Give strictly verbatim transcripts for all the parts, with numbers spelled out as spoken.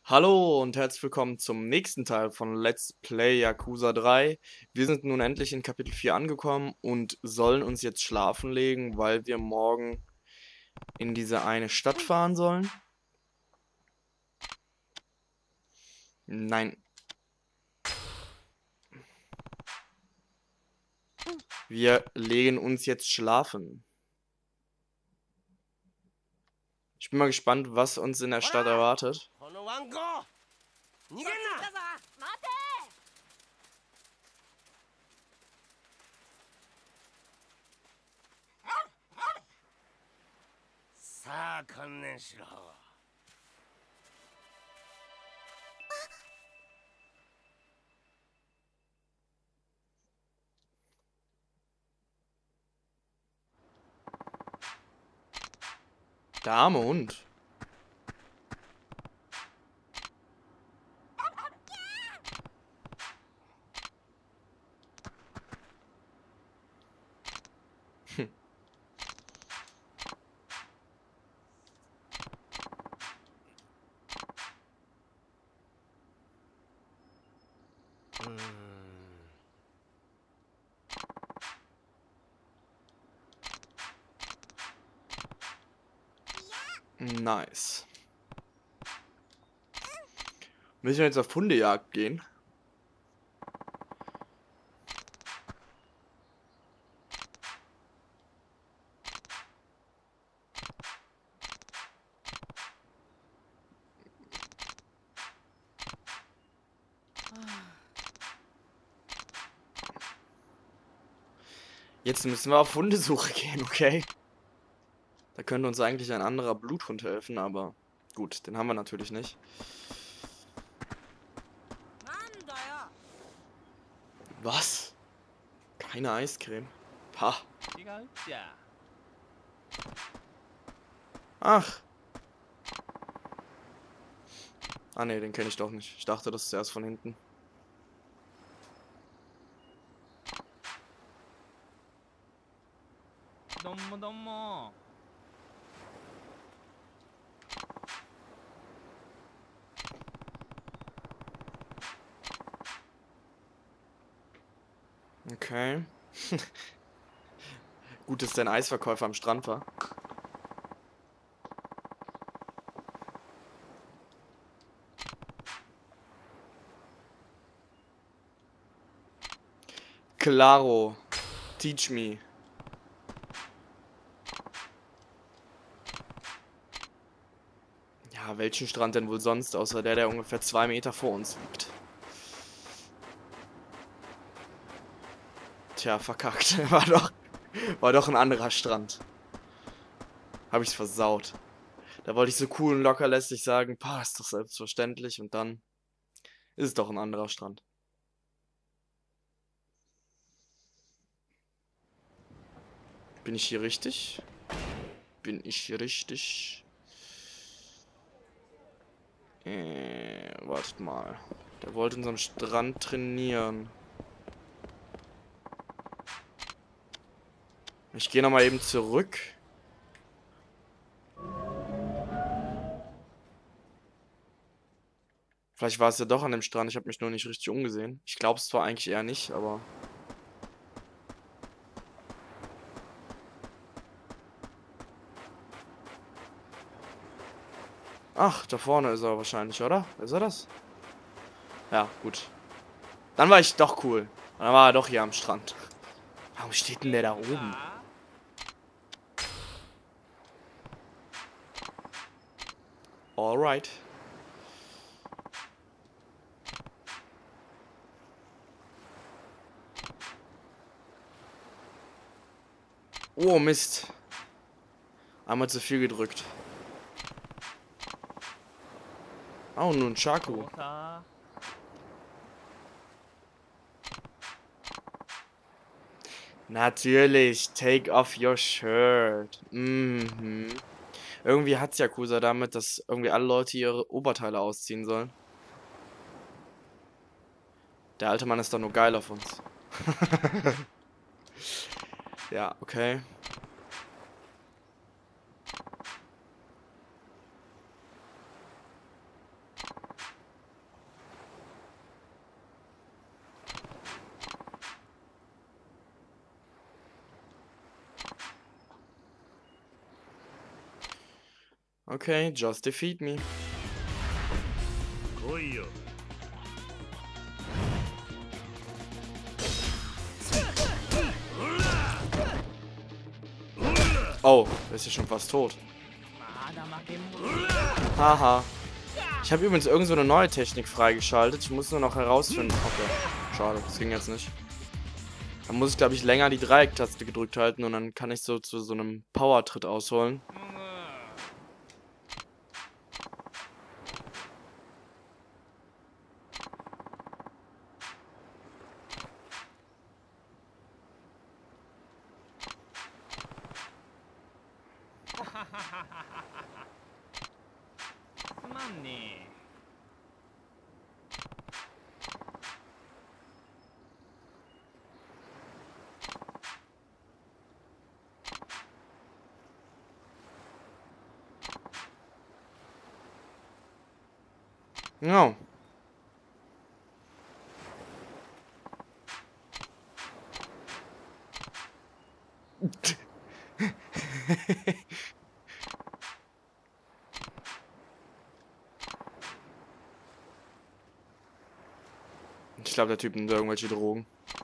Hallo und herzlich willkommen zum nächsten Teil von Let's Play Yakuza drei. Wir sind nun endlich in Kapitel vier angekommen und sollen uns jetzt schlafen legen, weil wir morgen in diese eine Stadt fahren sollen. Nein. Wir legen uns jetzt schlafen. Ich bin mal gespannt, was uns in der Stadt erwartet. Der arme Hund. Hm. Nice. Müssen wir jetzt auf Hundejagd gehen? Jetzt müssen wir auf Hundesuche gehen, okay? Da könnte uns eigentlich ein anderer Bluthund helfen, aber gut, den haben wir natürlich nicht. Was? Keine Eiscreme? Pah. Ach. Ah ne, den kenne ich doch nicht. Ich dachte, das ist erst von hinten. Okay. Gut, dass der ein Eisverkäufer am Strand war. Claro. Teach me. Ja, welchen Strand denn wohl sonst, außer der, der ungefähr zwei Meter vor uns liegt. Tja, verkackt. War doch, war doch ein anderer Strand. Hab ich's versaut. Da wollte ich so cool und lockerlässig sagen, pah, ist doch selbstverständlich. Und dann ist es doch ein anderer Strand. Bin ich hier richtig? Bin ich hier richtig? Äh, wartet mal. Der wollte uns am Strand trainieren. Ich gehe nochmal eben zurück. Vielleicht war es ja doch an dem Strand. Ich habe mich nur nicht richtig umgesehen. Ich glaube es zwar eigentlich eher nicht, aber... Ach, da vorne ist er wahrscheinlich, oder? Ist er das? Ja, gut. Dann war ich doch cool. Dann war er doch hier am Strand. Warum steht denn der da oben? Alright. Oh, Mist. Einmal zu viel gedrückt. Oh, nun Chaku. Natürlich, take off your shirt. Mhm. Irgendwie hat's Yakuza damit, dass irgendwie alle Leute ihre Oberteile ausziehen sollen. Der alte Mann ist doch nur geil auf uns. Ja, okay. Okay, just defeat me. Oh, ist ja schon fast tot. Haha. Ich habe übrigens irgend so eine neue Technik freigeschaltet. Ich muss nur noch herausfinden. Okay, schade, das ging jetzt nicht. Dann muss ich, glaube ich, länger die Dreiecktaste gedrückt halten und dann kann ich so zu so einem Power-Tritt ausholen. Mann, nee. Ja. Ich glaube, der Typ nimmt irgendwelche Drogen.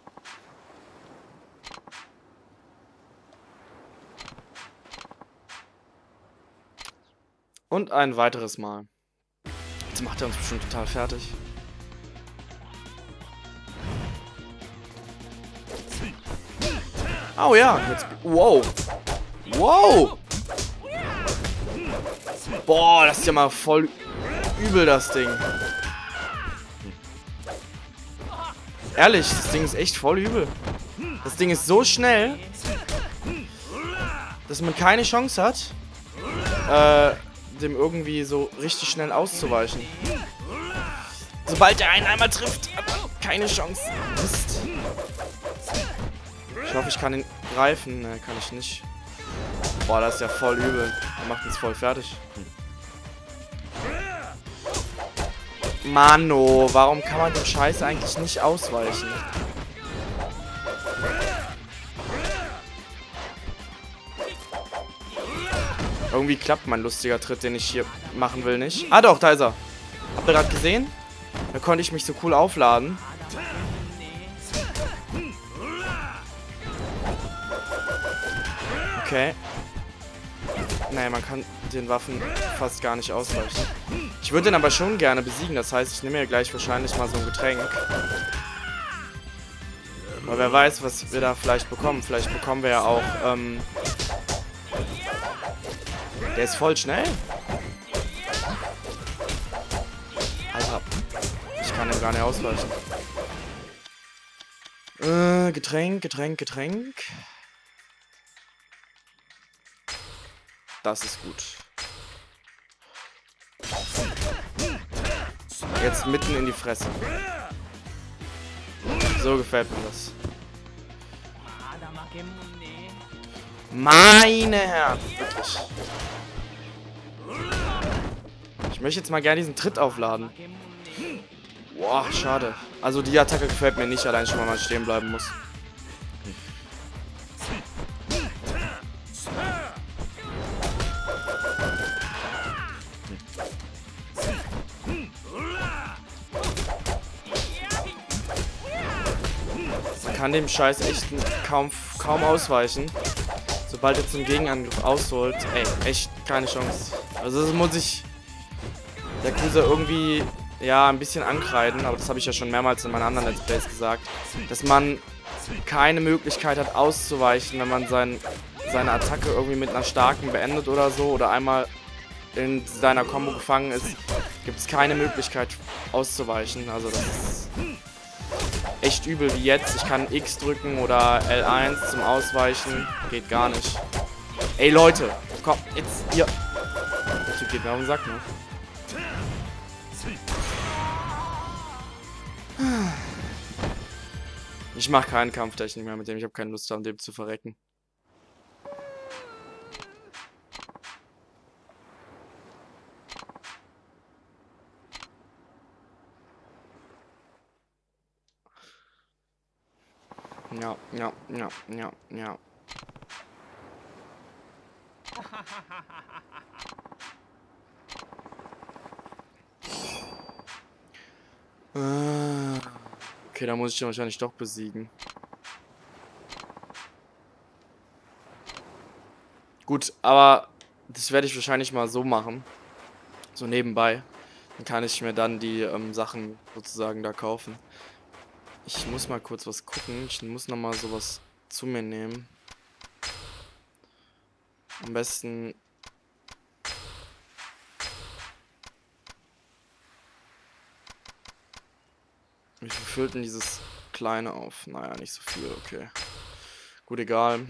Und ein weiteres Mal. Jetzt macht er uns bestimmt total fertig. Oh ja, jetzt... Wow. Wow. Boah, das ist ja mal voll übel, das Ding. Ehrlich, das Ding ist echt voll übel. Das Ding ist so schnell, dass man keine Chance hat, äh, dem irgendwie so richtig schnell auszuweichen. Sobald er einen einmal trifft, hat man keine Chance. Mist. Ich hoffe, ich kann ihn greifen. Ne, kann ich nicht. Boah, das ist ja voll übel. Er macht uns voll fertig. Mano, warum kann man dem Scheiß eigentlich nicht ausweichen? Irgendwie klappt mein lustiger Tritt, den ich hier machen will, nicht. Ah doch, da ist er. Habt ihr gerade gesehen? Da konnte ich mich so cool aufladen. Okay. Naja, man kann den Waffen fast gar nicht ausweichen. Ich würde den aber schon gerne besiegen. Das heißt, ich nehme mir gleich wahrscheinlich mal so ein Getränk. Aber wer weiß, was wir da vielleicht bekommen. Vielleicht bekommen wir ja auch, ähm... Der ist voll schnell. Alter. Ich kann dem gar nicht ausweichen. Äh, Getränk, Getränk, Getränk. Das ist gut. Jetzt mitten in die Fresse. So gefällt mir das. Meine Herren, wirklich. Ich möchte jetzt mal gerne diesen Tritt aufladen. Boah, schade. Also die Attacke gefällt mir nicht, allein schon mal, man stehen bleiben muss. Man kann dem Scheiß echt kaum, kaum ausweichen. Sobald er zum Gegenangriff ausholt, ey, echt keine Chance. Also das muss ich der Yakuza irgendwie, ja, ein bisschen ankreiden, aber das habe ich ja schon mehrmals in meinen anderen Let's Plays gesagt, dass man keine Möglichkeit hat auszuweichen, wenn man sein, seine Attacke irgendwie mit einer starken beendet oder so oder einmal in seiner Combo gefangen ist, gibt es keine Möglichkeit auszuweichen. Also das ist echt übel wie jetzt. Ich kann X drücken oder L eins zum Ausweichen. Geht gar nicht. Ey Leute, komm, jetzt hier. Der Typ geht mir auf den Sack, ne? Ich mache keinen Kampftechnik mehr mit dem. Ich habe keine Lust, an dem zu verrecken. Ja, ja, ja, ja, ja. Ah, okay, da muss ich den wahrscheinlich doch besiegen. Gut, aber das werde ich wahrscheinlich mal so machen. So nebenbei. Dann kann ich mir dann die ähm, Sachen sozusagen da kaufen. Ich muss mal kurz was gucken. Ich muss nochmal sowas zu mir nehmen. Am besten... Wie viel füllt denn dieses kleine auf? Naja, nicht so viel, okay. Gut, egal.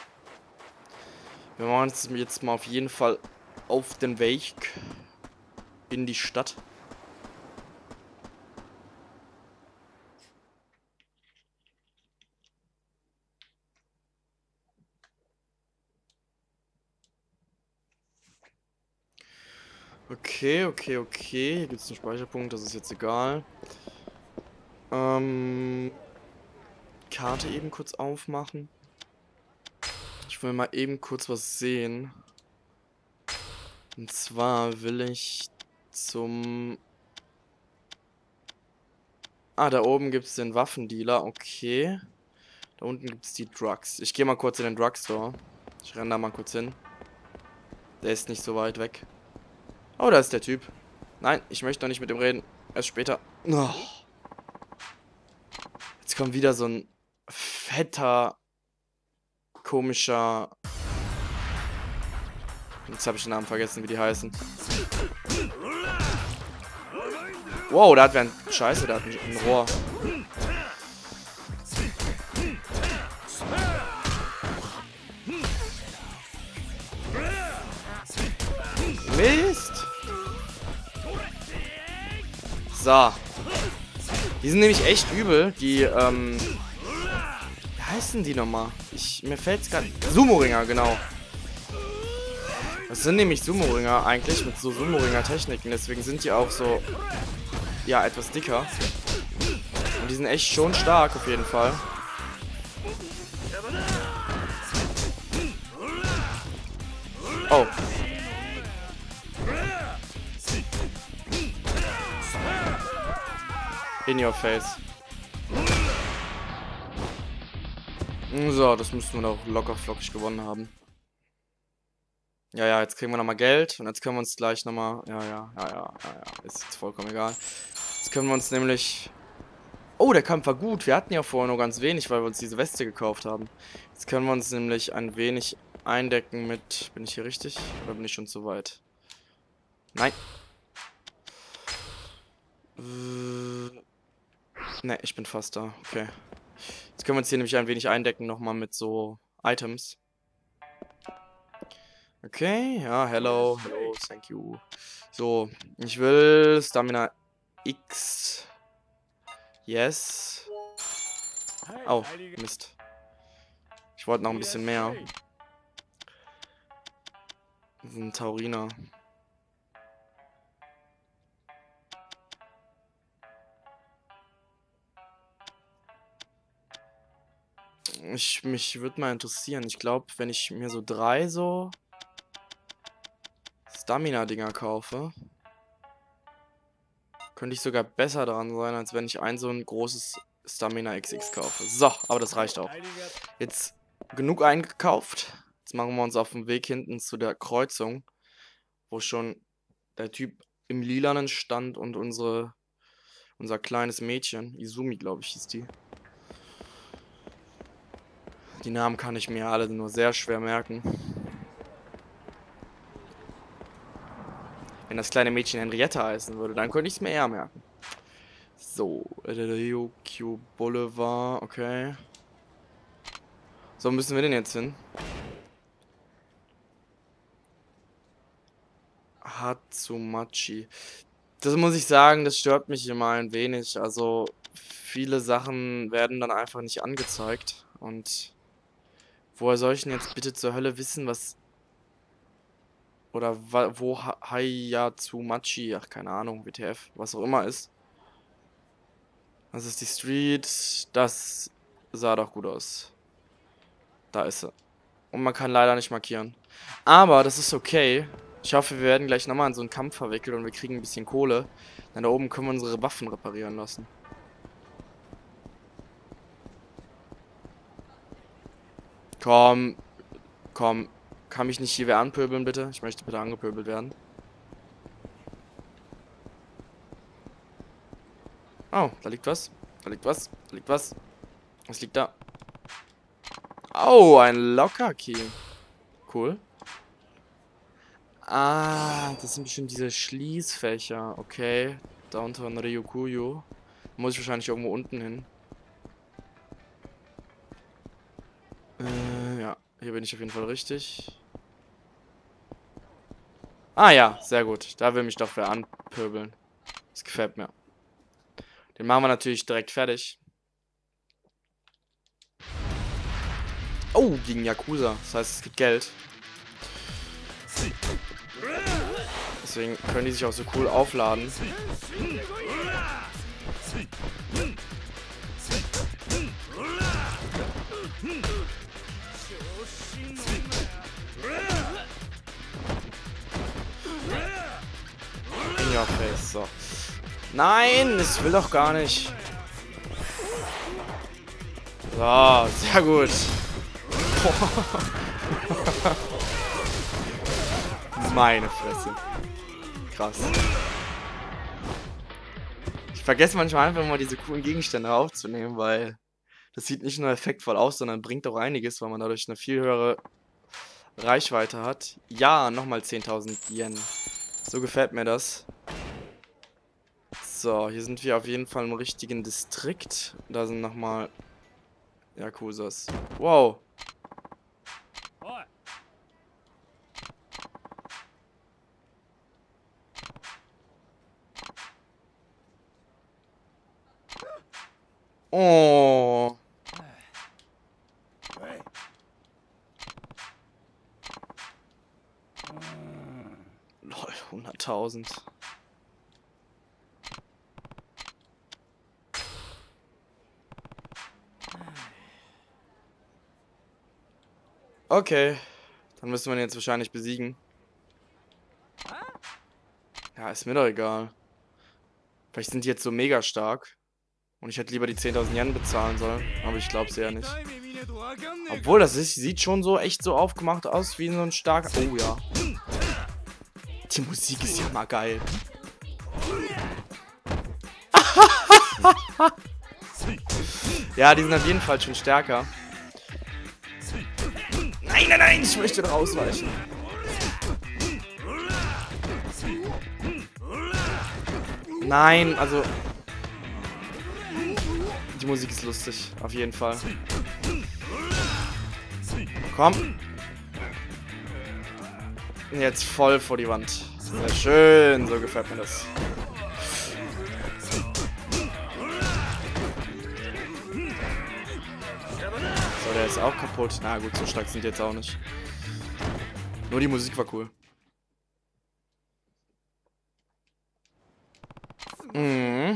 Wir machen uns jetzt mal auf jeden Fall auf den Weg in die Stadt. Okay, okay, okay. Hier gibt es einen Speicherpunkt, das ist jetzt egal. Ähm, Karte eben kurz aufmachen. Ich will mal eben kurz was sehen. Und zwar will ich zum... Ah, da oben gibt es den Waffendealer, okay. Da unten gibt es die Drugs. Ich gehe mal kurz in den Drugstore. Ich renne da mal kurz hin. Der ist nicht so weit weg. Oh, da ist der Typ. Nein, ich möchte noch nicht mit ihm reden. Erst später. Oh. Jetzt kommt wieder so ein fetter, komischer... Jetzt habe ich den Namen vergessen, wie die heißen. Wow, da hat wer ein... Scheiße, da hat ein, ein Rohr. Mist! So. Die sind nämlich echt übel. Die, ähm... Wie heißen die nochmal? Ich, mir fällt's gerade... Sumo-Ringer, genau. Das sind nämlich Sumo-Ringer eigentlich, mit so Sumo-Ringer-Techniken. Deswegen sind die auch so... Ja, etwas dicker. Und die sind echt schon stark, auf jeden Fall. Oh. In your face. So, das müssten wir doch locker flockig gewonnen haben. Ja, ja, jetzt kriegen wir nochmal Geld. Und jetzt können wir uns gleich nochmal... Ja, ja, ja, ja, ja, ja. Ist jetzt vollkommen egal. Jetzt können wir uns nämlich... Oh, der Kampf war gut. Wir hatten ja vorher nur ganz wenig, weil wir uns diese Weste gekauft haben. Jetzt können wir uns nämlich ein wenig eindecken mit... Bin ich hier richtig? Oder bin ich schon zu weit? Nein. Äh... Ne, ich bin fast da. Okay. Jetzt können wir uns hier nämlich ein wenig eindecken nochmal mit so Items. Okay, ja, hello, hello, thank you. So, ich will Stamina X. Yes. Oh, Mist. Ich wollte noch ein bisschen mehr. Das ist ein Tauriner. Ich, mich würde mal interessieren. Ich glaube, wenn ich mir so drei so Stamina-Dinger kaufe, könnte ich sogar besser dran sein, als wenn ich ein so ein großes Stamina X X kaufe. So, aber das reicht auch. Jetzt genug eingekauft. Jetzt machen wir uns auf den Weg hinten zu der Kreuzung, wo schon der Typ im Lilanen stand und unsere unser kleines Mädchen, Izumi, glaube ich, hieß die. Die Namen kann ich mir alle nur sehr schwer merken. Wenn das kleine Mädchen Henrietta heißen würde, dann könnte ich es mir eher merken. So, Ryokyu Boulevard, okay. So, müssen wir denn jetzt hin? Hatsumachi. Das muss ich sagen, das stört mich immer ein wenig. Also, viele Sachen werden dann einfach nicht angezeigt. Und woher soll ich denn jetzt bitte zur Hölle wissen, was... Oder wo Hayatsumachi, ach keine Ahnung, W T F, was auch immer ist. Das ist die Street, das sah doch gut aus. Da ist sie. Und man kann leider nicht markieren. Aber das ist okay, Ich hoffe, wir werden gleich nochmal in so einen Kampf verwickelt und wir kriegen ein bisschen Kohle. Dann da oben können wir unsere Waffen reparieren lassen. Komm, komm. Kann mich nicht hier wer anpöbeln, bitte? Ich möchte bitte angepöbelt werden. Oh, da liegt was. Da liegt was. Da liegt was. Was liegt da? Oh, ein Locker-Key. Cool. Ah, das sind bestimmt diese Schließfächer. Okay. Downtown Ryukuyo. Muss ich wahrscheinlich irgendwo unten hin. Äh, ja. Hier bin ich auf jeden Fall richtig. Ah ja, sehr gut. Da will mich doch wer anpöbeln. Das gefällt mir. Den machen wir natürlich direkt fertig. Oh, gegen Yakuza. Das heißt, es gibt Geld. Deswegen können die sich auch so cool aufladen. In your face, so. Nein, das will doch gar nicht. So, sehr gut. Meine Fresse. Krass. Ich vergesse manchmal einfach mal diese coolen Gegenstände aufzunehmen, weil das sieht nicht nur effektvoll aus, sondern bringt auch einiges, weil man dadurch eine viel höhere Reichweite hat. Ja, nochmal zehntausend Yen. So gefällt mir das. So, hier sind wir auf jeden Fall im richtigen Distrikt. Da sind nochmal Yakuzas. Wow. Oh. Lol, hunderttausend. Okay. Dann müssen wir ihn jetzt wahrscheinlich besiegen. Ja, ist mir doch egal. Vielleicht sind die jetzt so mega stark. Und ich hätte lieber die zehntausend Yen bezahlen sollen. Aber ich glaube es ja nicht. Obwohl, das ist, sieht schon so echt so aufgemacht aus wie so ein starker... Oh ja. Die Musik ist ja mal geil. Ja, die sind auf jeden Fall schon stärker. Nein, nein, nein, ich möchte doch ausweichen. Nein, also... Die Musik ist lustig, auf jeden Fall. Komm. Jetzt voll vor die Wand. Sehr schön, so gefällt mir das. So, der ist auch kaputt. Na gut, so stark sind die jetzt auch nicht. Nur die Musik war cool. Mhm.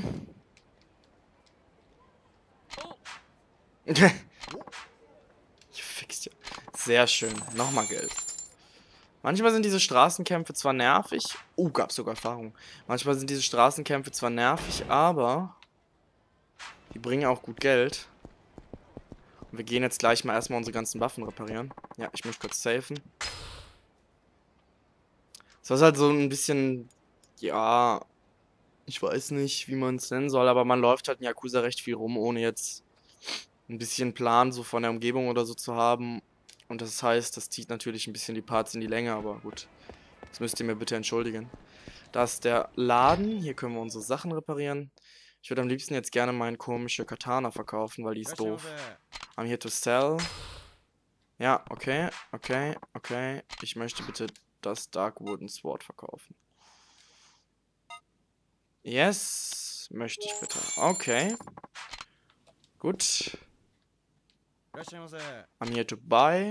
Ich fix ja. Sehr schön. Nochmal Geld. Manchmal sind diese Straßenkämpfe zwar nervig. Oh, gab sogar Erfahrung. Manchmal sind diese Straßenkämpfe zwar nervig, aber die bringen auch gut Geld. Und wir gehen jetzt gleich mal erstmal unsere ganzen Waffen reparieren. Ja, ich möchte kurz safen. Das ist halt so ein bisschen, ja, ich weiß nicht, wie man es nennen soll, aber man läuft halt in Yakuza recht viel rum, ohne jetzt ein bisschen Plan so von der Umgebung oder so zu haben. Und das heißt, das zieht natürlich ein bisschen die Parts in die Länge, aber gut. Das müsst ihr mir bitte entschuldigen. Da ist der Laden. Hier können wir unsere Sachen reparieren. Ich würde am liebsten jetzt gerne meine komische Katana verkaufen, weil die ist doof. I'm here to sell. Ja, okay, okay, okay. Ich möchte bitte das Dark Wooden Sword verkaufen. Yes, möchte ich bitte. Okay. Gut. I'm here to buy.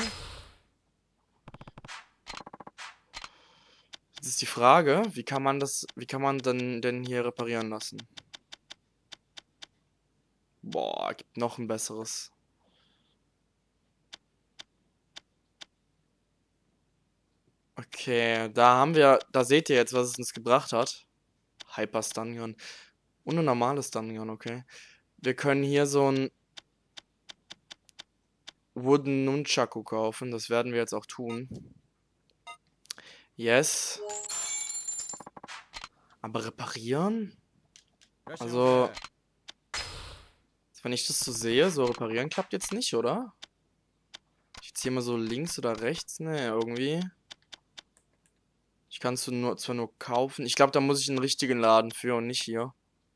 Jetzt ist die Frage, wie kann man das, wie kann man denn, denn hier reparieren lassen? Boah, gibt noch ein besseres. Okay, da haben wir, da seht ihr jetzt, was es uns gebracht hat. Hyper Stun-Gun. Und ein normales Stun-Gun, okay. Wir können hier so ein Wooden Nunchaku kaufen. Das werden wir jetzt auch tun. Yes. Aber reparieren? Also, wenn ich das so sehe, so reparieren klappt jetzt nicht, oder? Ich jetzt hier mal so links oder rechts? Ne, irgendwie. Ich kann es nur, zwar nur kaufen. Ich glaube, da muss ich einen richtigen Laden für und nicht hier.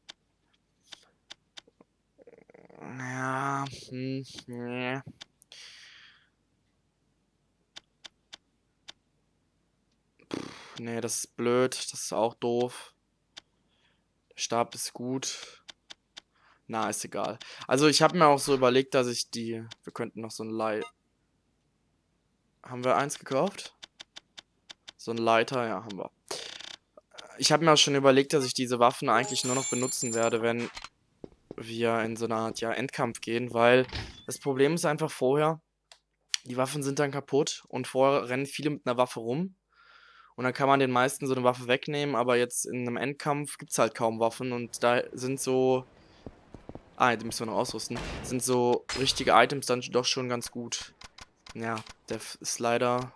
Ja, hm, nee. Pff, nee, das ist blöd. Das ist auch doof. Der Stab ist gut. Na, ist egal. Also, ich habe mir auch so überlegt, dass ich die... Wir könnten noch so ein Lei... Haben wir eins gekauft? So ein Leiter, ja, haben wir. Ich habe mir auch schon überlegt, dass ich diese Waffen eigentlich nur noch benutzen werde, wenn wir in so eine Art, ja, Endkampf gehen, weil das Problem ist einfach vorher, die Waffen sind dann kaputt und vorher rennen viele mit einer Waffe rum und dann kann man den meisten so eine Waffe wegnehmen, aber jetzt in einem Endkampf gibt es halt kaum Waffen und da sind so, ah, die müssen wir noch ausrüsten, sind so richtige Items dann doch schon ganz gut. Ja, der ist leider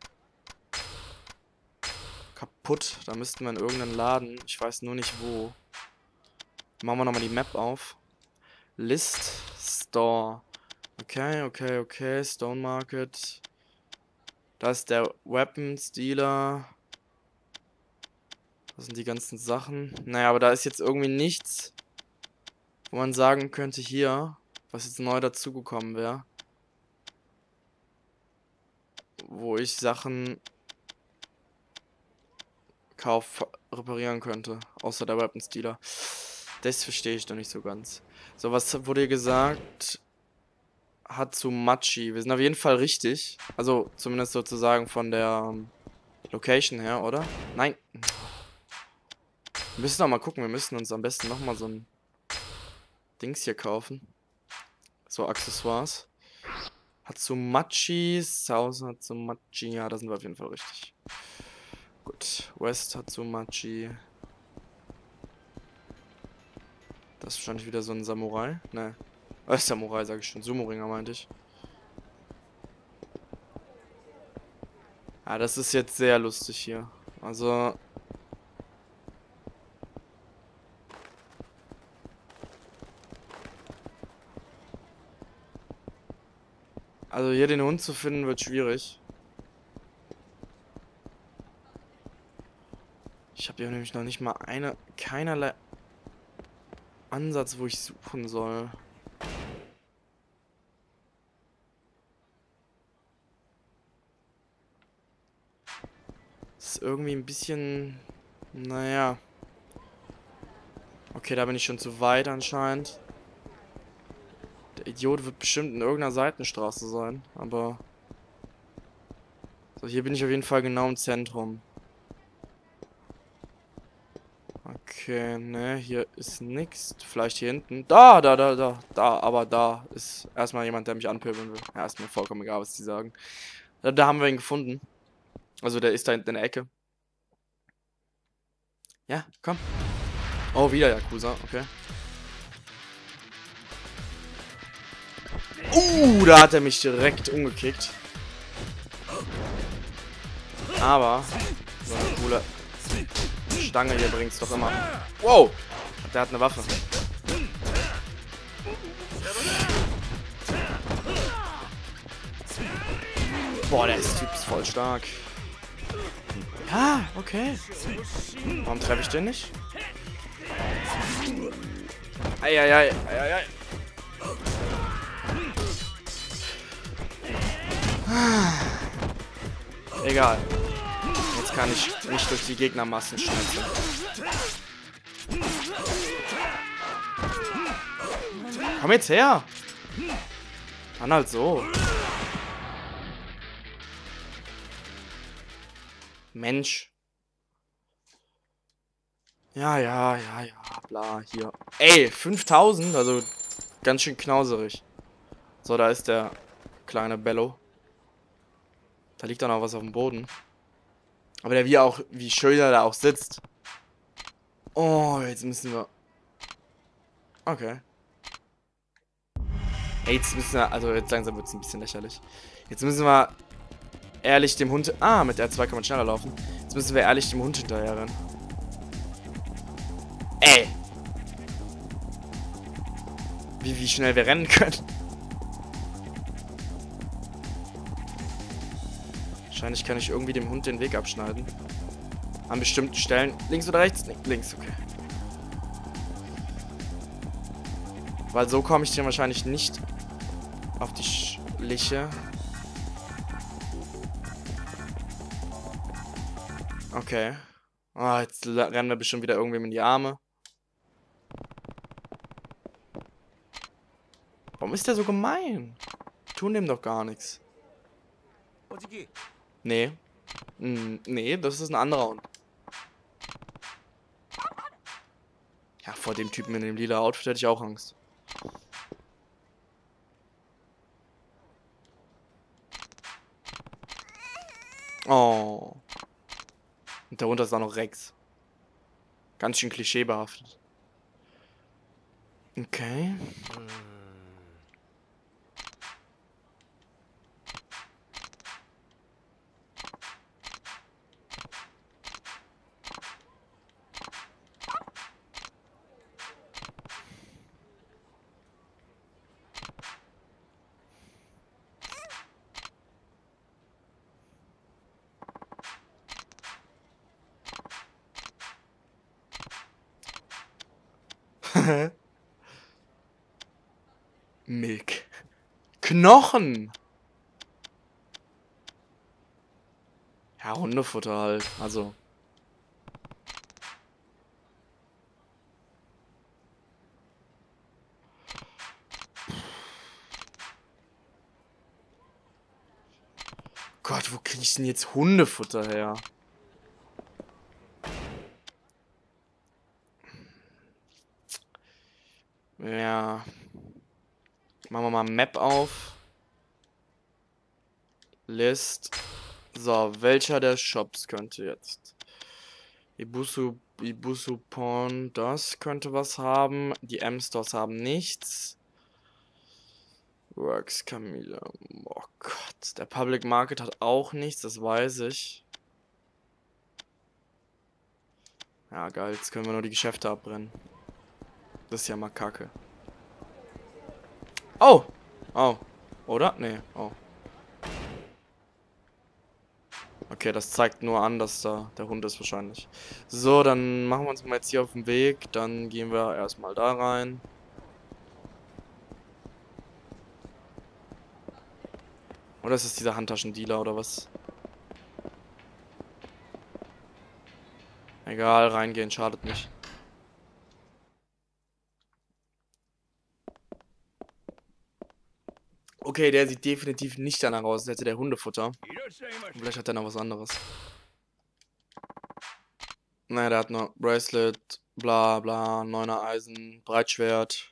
kaputt. Da müssten wir in irgendeinen Laden. Ich weiß nur nicht wo. Machen wir nochmal die Map auf. List. Store. Okay, okay, okay. Stone Market. Da ist der Weapons Dealer. Das sind die ganzen Sachen. Naja, aber da ist jetzt irgendwie nichts, wo man sagen könnte, hier, was jetzt neu dazugekommen wäre. Wo ich Sachen Kauf reparieren könnte, außer der Weapons Dealer. Das verstehe ich noch nicht so ganz. So, was wurde hier gesagt? Hatsumachi. Wir sind auf jeden Fall richtig. Also, zumindest sozusagen von der um, Location her, oder? Nein. Wir müssen noch mal gucken. Wir müssen uns am besten noch mal so ein Dings hier kaufen. So, Accessoires. Hatsumachi. South Hatsumachi. Ja, da sind wir auf jeden Fall richtig. Gut, West Hatsumachi. Das ist wahrscheinlich wieder so ein Samurai. Ne. Äh, Samurai sage ich schon. Sumo-Ringer meinte ich. Ja, das ist jetzt sehr lustig hier. Also. Also hier den Hund zu finden wird schwierig. Ich habe hier nämlich noch nicht mal eine, keinerlei Ansatz, wo ich suchen soll. Das ist irgendwie ein bisschen, naja. Okay, da bin ich schon zu weit anscheinend. Der Idiot wird bestimmt in irgendeiner Seitenstraße sein, aber... So, hier bin ich auf jeden Fall genau im Zentrum. Okay, ne, hier ist nichts. Vielleicht hier hinten. Da, da, da, da, da, aber da ist erstmal jemand, der mich anpöbeln will. Ja, ist mir vollkommen egal, was die sagen. Da, da haben wir ihn gefunden. Also, der ist da hinten in der Ecke. Ja, komm. Oh, wieder Yakuza, okay. Uh, da hat er mich direkt umgekickt. Aber, so eine coole Stange hier bringt's doch immer. Wow! Der hat eine Waffe. Boah, der ist Typ ist voll stark. Ja, okay. Warum treffe ich den nicht? Eieiei, eieiei. Egal. Jetzt kann ich nicht durch die Gegnermassen schnetzeln. Komm jetzt her! Dann halt so. Mensch. Ja, ja, ja, ja, bla, hier. Ey, fünftausend, also ganz schön knauserig. So, da ist der kleine Bello. Da liegt dann auch was auf dem Boden. Aber der wie auch, wie schön er da auch sitzt. Oh, jetzt müssen wir... Okay. Ey, jetzt müssen wir... Also jetzt langsam wird es ein bisschen lächerlich. Jetzt müssen wir ehrlich dem Hund... Ah, mit R zwei kann man schneller laufen. Jetzt müssen wir ehrlich dem Hund hinterher rennen. Ey! Wie, wie schnell wir rennen können. Wahrscheinlich kann ich irgendwie dem Hund den Weg abschneiden. An bestimmten Stellen. Links oder rechts? Nee, links, okay. Weil so komme ich dir wahrscheinlich nicht auf die Schliche. Okay. Ah, jetzt rennen wir bestimmt wieder irgendwem in die Arme. Warum ist der so gemein? Tun dem doch gar nichts. Nee. Hm, nee, das ist ein anderer Hund. Ja, vor dem Typen in dem lila Outfit hätte ich auch Angst. Oh. Und darunter ist auch noch Rex. Ganz schön klischeebehaftet. Okay. Milk. Knochen! Ja, Hundefutter halt. Also. Gott, wo krieg ich denn jetzt Hundefutter her? Ja. Machen wir mal Map auf. List. So, welcher der Shops könnte jetzt? Ibusu, Ibusu Porn, das könnte was haben. Die M-Stores haben nichts. Works Camila. Oh Gott. Der Public Market hat auch nichts, das weiß ich. Ja, geil. Jetzt können wir nur die Geschäfte abbrennen. Das ist ja mal kacke. Oh! Oh. Oder? Nee. Oh. Okay, das zeigt nur an, dass da der Hund ist wahrscheinlich. So, dann machen wir uns mal jetzt hier auf den Weg. Dann gehen wir erstmal da rein. Oder ist es dieser Handtaschendealer oder was? Egal, reingehen schadet nicht. Okay, der sieht definitiv nicht danach aus, als hätte der Hundefutter. Vielleicht hat er noch was anderes. Naja, der hat noch Bracelet, bla bla, neuner Eisen, Breitschwert.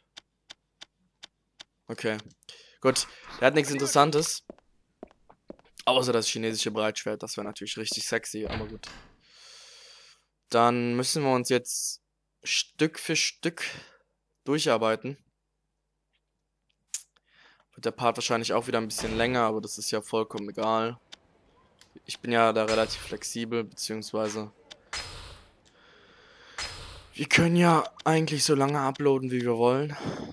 Okay. Gut, der hat nichts Interessantes. Außer das chinesische Breitschwert, das wäre natürlich richtig sexy, aber gut. Dann müssen wir uns jetzt Stück für Stück durcharbeiten. Wird der Part wahrscheinlich auch wieder ein bisschen länger, aber das ist ja vollkommen egal. Ich bin ja da relativ flexibel, beziehungsweise wir können ja eigentlich so lange uploaden, wie wir wollen.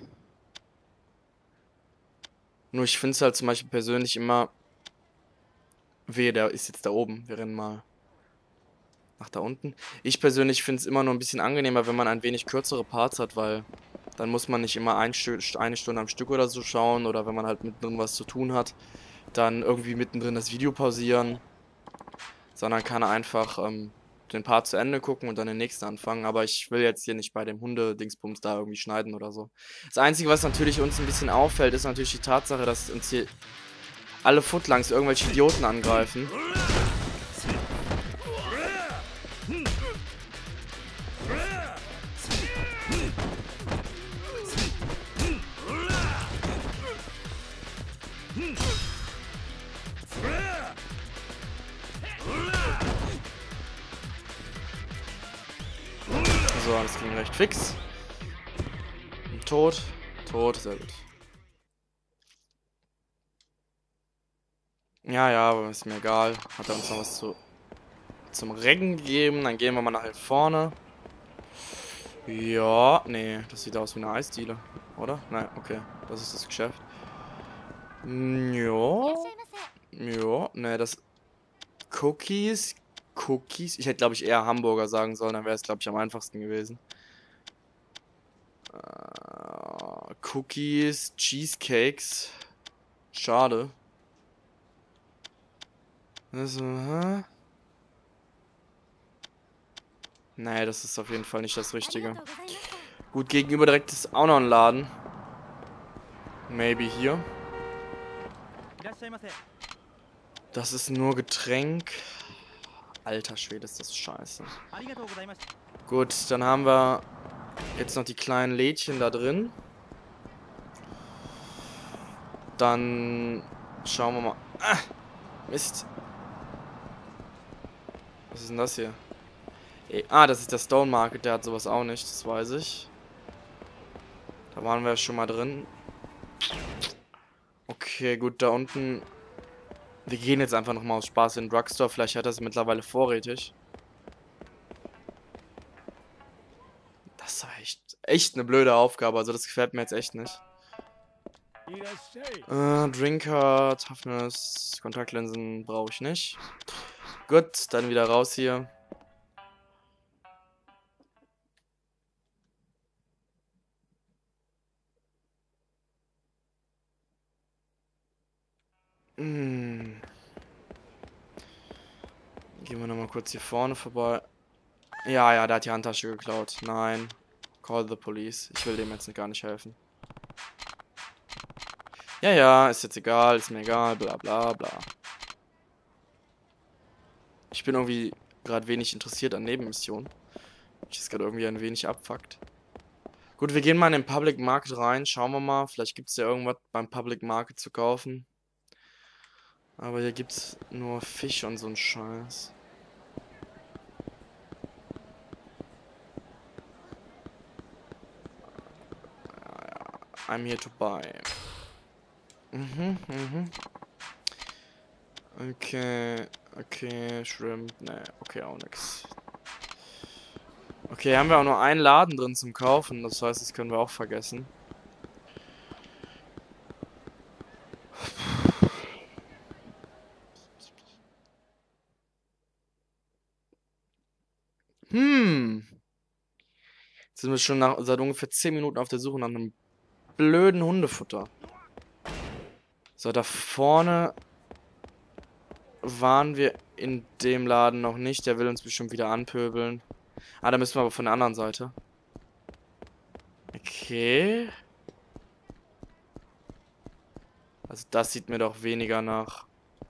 Nur ich finde es halt zum Beispiel persönlich immer... Wehe, der ist jetzt da oben. Wir rennen mal nach da unten. Ich persönlich finde es immer nur ein bisschen angenehmer, wenn man ein wenig kürzere Parts hat, weil dann muss man nicht immer ein Stu eine Stunde am Stück oder so schauen, oder wenn man halt mittendrin was zu tun hat, dann irgendwie mittendrin das Video pausieren, sondern kann einfach ähm, den Part zu Ende gucken und dann den nächsten anfangen. Aber ich will jetzt hier nicht bei dem Hunde-Dingsbums da irgendwie schneiden oder so. Das Einzige, was natürlich uns ein bisschen auffällt, ist natürlich die Tatsache, dass uns hier alle Footlangs irgendwelche Idioten angreifen. das ging recht fix. Tot. Tot, sehr gut. Ja, ja, aber ist mir egal. Hat er uns noch was zu, zum Recken gegeben. Dann gehen wir mal nach hier vorne. Ja, nee, das sieht aus wie eine Eisdiele, oder? Nein, okay, das ist das Geschäft. Ja. Ja, ne, das... Cookies. Cookies. Ich hätte, glaube ich, eher Hamburger sagen sollen. Dann wäre es, glaube ich, am einfachsten gewesen. Äh, Cookies. Cheesecakes. Schade. Also, hä? Nee, das ist auf jeden Fall nicht das Richtige. Gut, gegenüber direkt ist auch noch ein Laden. Maybe hier. Das ist nur Getränk. Alter Schwede, ist das scheiße. Gut, dann haben wir jetzt noch die kleinen Lädchen da drin. Dann schauen wir mal. Ah, Mist. Was ist denn das hier? E ah, das ist der Stone Market, der hat sowas auch nicht, das weiß ich. Da waren wir ja schon mal drin. Okay, gut, da unten... Wir gehen jetzt einfach nochmal aus Spaß in den Drugstore. Vielleicht hat er es mittlerweile vorrätig. Das war echt, echt eine blöde Aufgabe. Also das gefällt mir jetzt echt nicht. Äh, Drinker, Toughness, Kontaktlinsen brauche ich nicht. Gut, dann wieder raus hier. Hm. Gehen wir nochmal kurz hier vorne vorbei. Ja, ja, der hat die Handtasche geklaut. Nein. Call the police. Ich will dem jetzt gar nicht helfen. Ja, ja, ist jetzt egal, ist mir egal, bla bla bla. Ich bin irgendwie gerade wenig interessiert an Nebenmissionen. Ich ist gerade irgendwie ein wenig abfuckt. Gut, wir gehen mal in den Public Market rein. Schauen wir mal. Vielleicht gibt es ja irgendwas beim Public Market zu kaufen. Aber hier gibt's nur Fisch und so ein Scheiß. I'm here to buy. Mhm, mhm. Okay, okay, Shrimp, ne, okay, auch nix. Okay, haben wir auch nur einen Laden drin zum Kaufen, das heißt, das können wir auch vergessen. Hm. Jetzt sind wir schon nach, seit ungefähr zehn Minuten auf der Suche nach einem blöden Hundefutter. So, da vorne waren wir in dem Laden noch nicht. Der will uns bestimmt wieder anpöbeln. Ah, da müssen wir aber von der anderen Seite. Okay. Also das sieht mir doch weniger nach.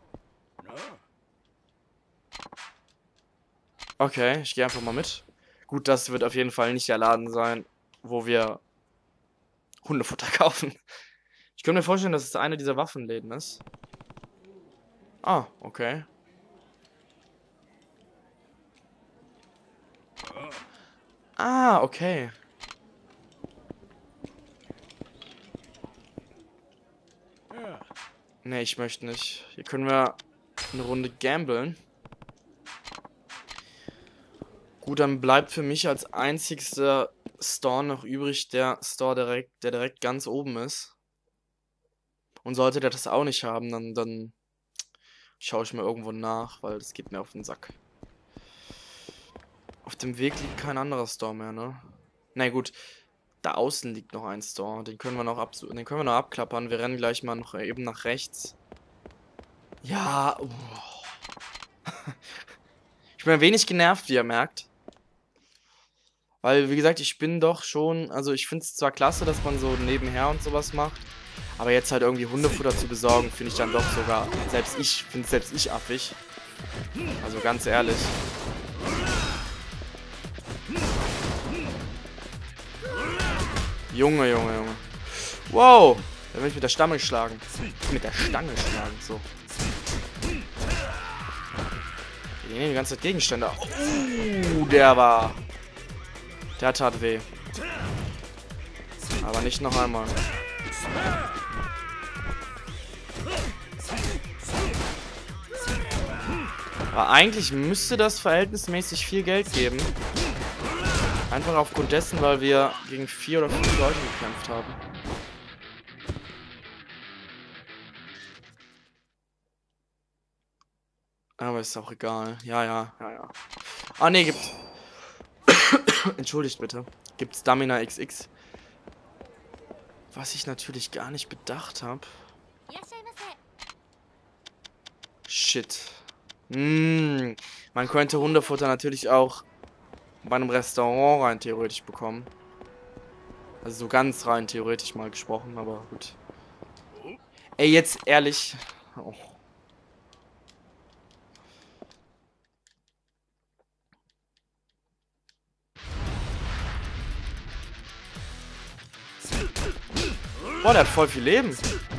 Okay, ich gehe einfach mal mit. Gut, das wird auf jeden Fall nicht der Laden sein, wo wir Hundefutter kaufen. Ich könnte mir vorstellen, dass es eine dieser Waffenläden ist. Ah, okay. Ah, okay. Ne, ich möchte nicht. Hier können wir eine Runde gamblen. Gut, dann bleibt für mich als einzigster Store noch übrig der Store, direkt, der direkt ganz oben ist. Und sollte der das auch nicht haben, dann, dann schaue ich mir irgendwo nach, weil das geht mir auf den Sack. Auf dem Weg liegt kein anderer Store mehr, ne? Na gut, da außen liegt noch ein Store. Den können wir noch ab, den können wir noch abklappern. Wir rennen gleich mal noch eben nach rechts. Ja. Oh. Ich bin ein wenig genervt, wie ihr merkt. Weil, wie gesagt, ich bin doch schon... Also, ich finde es zwar klasse, dass man so nebenher und sowas macht. Aber jetzt halt irgendwie Hundefutter zu besorgen, finde ich dann doch sogar... Selbst ich, finde selbst ich affig. Also, ganz ehrlich. Junge, Junge, Junge. Wow! Da will ich mit der Stange schlagen. Mit der Stange schlagen, so. Die nehmen die ganze Zeit Gegenstände. Oh, der war... Der tat weh. Aber nicht noch einmal. Aber eigentlich müsste das verhältnismäßig viel Geld geben. Einfach aufgrund dessen, weil wir gegen vier oder fünf Leute gekämpft haben. Aber ist auch egal. Ja, ja, ja, ja. Ah, ne, gibt... Entschuldigt bitte. Gibt Stamina X X. Was ich natürlich gar nicht bedacht habe. Shit. Hm. Man könnte Hundefutter natürlich auch bei einem Restaurant rein theoretisch bekommen. Also so ganz rein theoretisch mal gesprochen, aber gut. Ey, jetzt ehrlich. Oh. Boah, der hat voll viel Leben.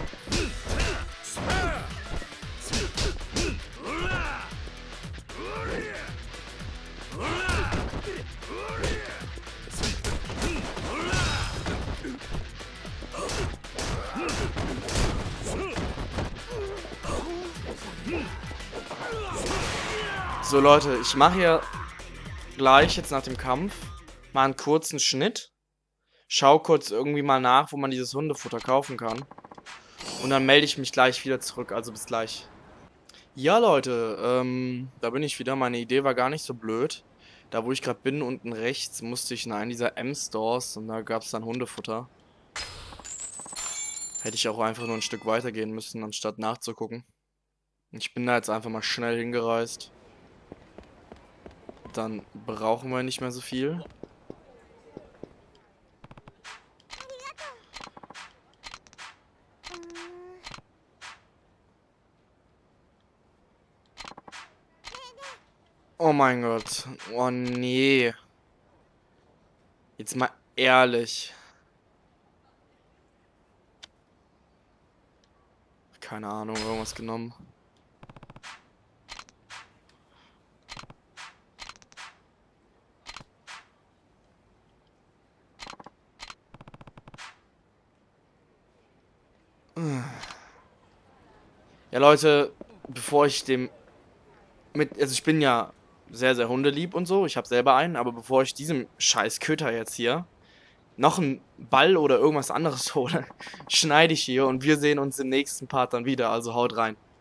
So Leute, ich mache hier gleich jetzt nach dem Kampf mal einen kurzen Schnitt. Schau kurz irgendwie mal nach, wo man dieses Hundefutter kaufen kann. Und dann melde ich mich gleich wieder zurück. Also bis gleich. Ja Leute, ähm, da bin ich wieder. Meine Idee war gar nicht so blöd. Da wo ich gerade bin, unten rechts, musste ich in einen dieser M-Stores und da gab es dann Hundefutter. Hätte ich auch einfach nur ein Stück weitergehen müssen, anstatt nachzugucken. Ich bin da jetzt einfach mal schnell hingereist. Dann brauchen wir nicht mehr so viel. Oh mein Gott. Oh nee. Jetzt mal ehrlich. Keine Ahnung, irgendwas genommen. Ja, Leute, bevor ich dem mit, also ich bin ja sehr, sehr hundelieb und so, ich habe selber einen, aber bevor ich diesem scheiß Köter jetzt hier noch einen Ball oder irgendwas anderes hole, schneide ich hier und wir sehen uns im nächsten Part dann wieder, also haut rein.